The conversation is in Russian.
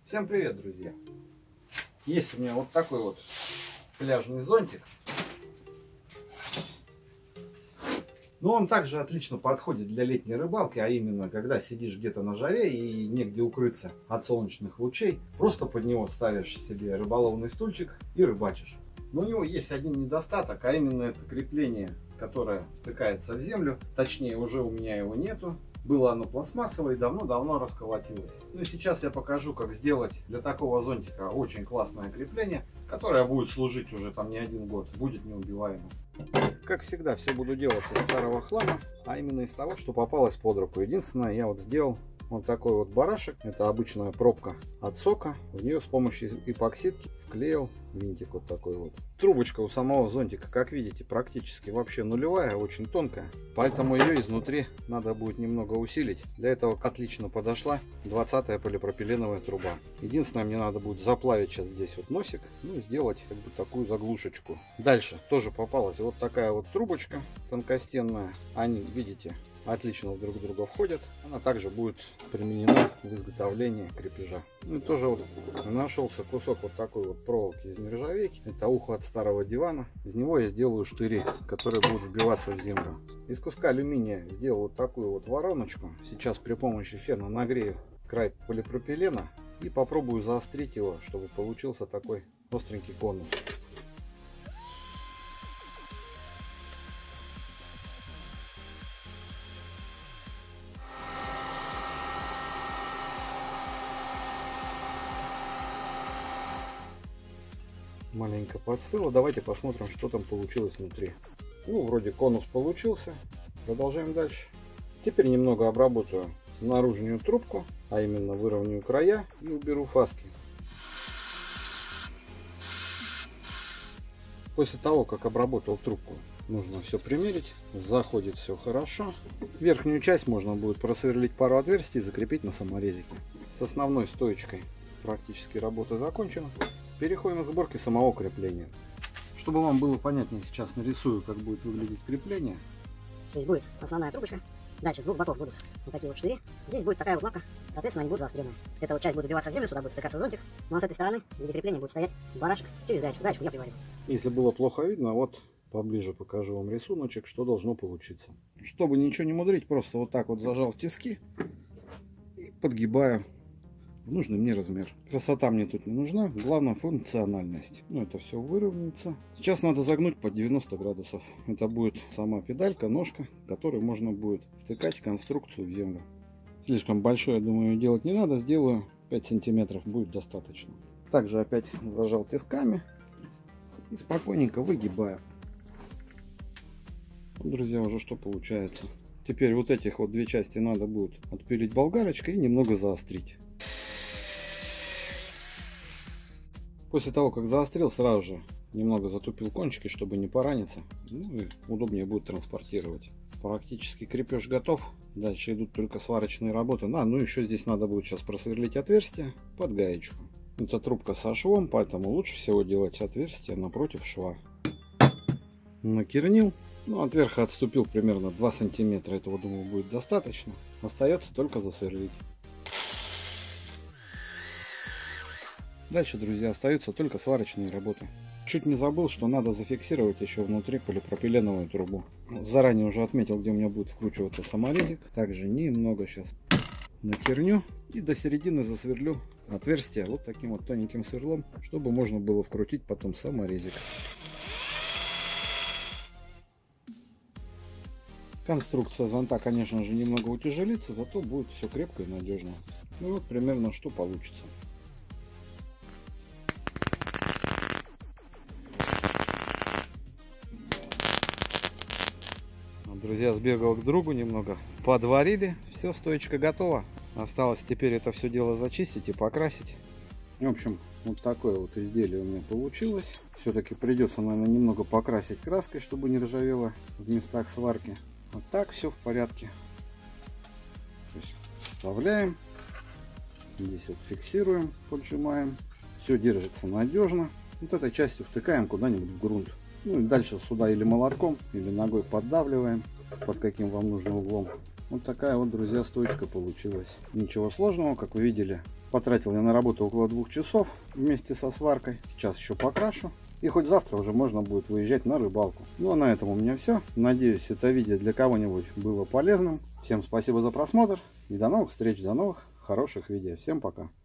Всем привет, друзья! Есть у меня вот такой вот пляжный зонтик. Но он также отлично подходит для летней рыбалки, а именно, когда сидишь где-то на жаре и негде укрыться от солнечных лучей, просто под него ставишь себе рыболовный стульчик и рыбачишь. Но у него есть один недостаток, а именно это крепление, которое втыкается в землю. Точнее, уже у меня его нету. Было оно пластмассовое и давно-давно расколотилось. Ну и сейчас я покажу, как сделать для такого зонтика очень классное крепление, которое будет служить уже там не один год, будет неубиваемым. Как всегда, все буду делать из старого хлама, а именно из того, что попалось под руку. Единственное, я вот сделал вот такой вот барашек. Это обычная пробка от сока. В нее с помощью эпоксидки вклеил винтик вот такой вот. Трубочка у самого зонтика, как видите, практически вообще нулевая, очень тонкая. Поэтому ее изнутри надо будет немного усилить. Для этого отлично подошла 20-я полипропиленовая труба. Единственное, мне надо будет заплавить сейчас здесь вот носик, ну и сделать как бы такую заглушечку. Дальше тоже попалась вот такая вот трубочка тонкостенная. Они, видите, отлично друг в друга входят. Она также будет применена в изготовлении крепежа. Ну и тоже вот нашелся кусок вот такой вот проволоки из нержавейки. Это ухо от старого дивана. Из него я сделаю штыри, которые будут вбиваться в землю. Из куска алюминия сделал вот такую вот вороночку. Сейчас при помощи фена нагрею край полипропилена и попробую заострить его, чтобы получился такой остренький конус. Маленько подстыло. Давайте посмотрим, что там получилось внутри. Ну, вроде конус получился. Продолжаем дальше. Теперь немного обработаю наружную трубку, а именно выровняю края и уберу фаски. После того, как обработал трубку, нужно все примерить. Заходит все хорошо. Верхнюю часть можно будет просверлить пару отверстий и закрепить на саморезике. С основной стоечкой практически работа закончена. Переходим к сборке самого крепления. Чтобы вам было понятнее, сейчас нарисую, как будет выглядеть крепление. Здесь будет основная трубочка. Дальше с двух боков будут вот такие вот штыри. Здесь будет такая вот лапка. Соответственно, они будут заостренные. Эта вот часть будет вбиваться в землю, сюда будет втыкаться зонтик. Ну а с этой стороны, где крепление, будет стоять барашек через гаечку. Гаечку я приварил. Если было плохо видно, вот поближе покажу вам рисуночек, что должно получиться. Чтобы ничего не мудрить, просто вот так вот зажал в тиски и подгибаю в нужный мне размер. Красота мне тут не нужна, главное функциональность. Ну, это все выровняется. Сейчас надо загнуть под 90 градусов. Это будет сама педалька, ножка, которой можно будет втыкать конструкцию в землю. Слишком большое, думаю, делать не надо. Сделаю 5 сантиметров, будет достаточно. Также опять зажал тисками и спокойненько выгибаю. Вот, друзья, уже что получается. Теперь вот этих вот две части надо будет отпилить болгарочкой и немного заострить. После того, как заострил, сразу же немного затупил кончики, чтобы не пораниться. Ну и удобнее будет транспортировать. Практически крепеж готов. Дальше идут только сварочные работы. Ну еще здесь надо будет сейчас просверлить отверстие под гаечку. Это трубка со швом, поэтому лучше всего делать отверстие напротив шва. Накернил. Ну, от верха отступил примерно 2 сантиметра. Этого, думаю, будет достаточно. Остается только засверлить. Дальше, друзья, остаются только сварочные работы. Чуть не забыл, что надо зафиксировать еще внутри полипропиленовую трубу. Заранее уже отметил, где у меня будет вкручиваться саморезик. Также немного сейчас накерню и до середины засверлю отверстие вот таким вот тоненьким сверлом, чтобы можно было вкрутить потом саморезик. Конструкция зонта, конечно же, немного утяжелится, зато будет все крепко и надежно. Ну вот примерно что получится. Друзья, сбегал к другу немного, подварили, все, стоечка готова. Осталось теперь это все дело зачистить и покрасить. В общем, вот такое вот изделие у меня получилось. Все-таки придется, наверное, немного покрасить краской, чтобы не ржавело в местах сварки. Вот так все в порядке. То есть вставляем, здесь вот фиксируем, поджимаем. Все держится надежно. Вот этой частью втыкаем куда-нибудь в грунт. Ну и дальше сюда или молотком, или ногой поддавливаем, под каким вам нужным углом. Вот такая вот, друзья, стоечка получилась. Ничего сложного, как вы видели, Потратил я на работу около 2 часов вместе со сваркой. Сейчас еще покрашу. И хоть завтра уже можно будет выезжать на рыбалку. Ну а на этом у меня все. Надеюсь, это видео для кого-нибудь было полезным. Всем спасибо за просмотр. И до новых встреч, до новых хороших видео. Всем пока.